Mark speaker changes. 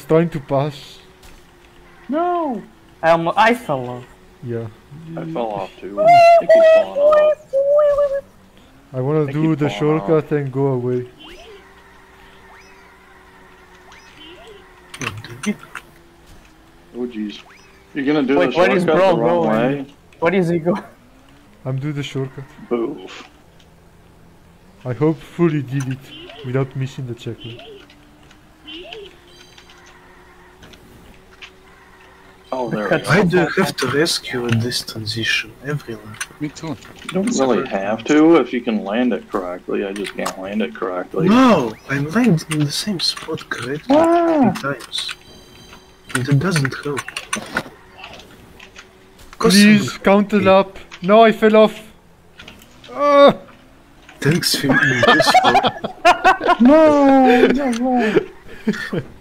Speaker 1: trying to pass.
Speaker 2: No! I fell off.
Speaker 1: Yeah.
Speaker 3: I fell off too. I think he's falling off.
Speaker 1: I wanna do the shortcut and go away.
Speaker 3: Oh jeez. You're gonna do
Speaker 2: Wait,
Speaker 3: the
Speaker 2: what is
Speaker 3: shortcut
Speaker 2: bro
Speaker 3: the wrong
Speaker 2: going?
Speaker 3: way?
Speaker 2: What is he go?
Speaker 1: I'm doing the shortcut.
Speaker 3: Boof.
Speaker 1: I hopefully did it without missing the checkline.
Speaker 3: Oh, there.
Speaker 4: Why do you have to rescue at this transition everywhere?
Speaker 5: Me too.
Speaker 3: You don't really have to if you can land it correctly. I just can't land it correctly.
Speaker 4: No! I'm landing in the same spot correctly 3 times. And it doesn't help.
Speaker 1: Please, count it up. No, I fell off.
Speaker 4: Thanks for being useful.
Speaker 2: No!